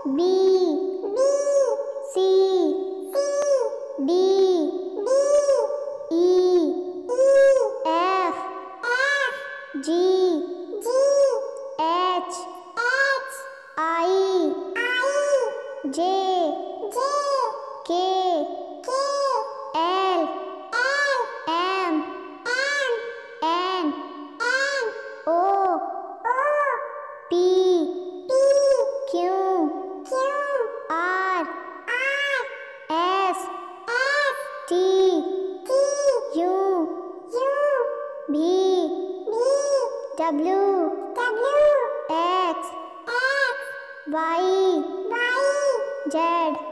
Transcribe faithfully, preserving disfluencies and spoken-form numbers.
B C D E F G H I J K L M N O P Q R S T U V W X Y Z.